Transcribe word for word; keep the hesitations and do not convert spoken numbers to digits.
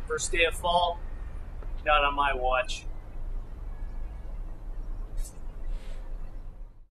First day of fall, not on my watch.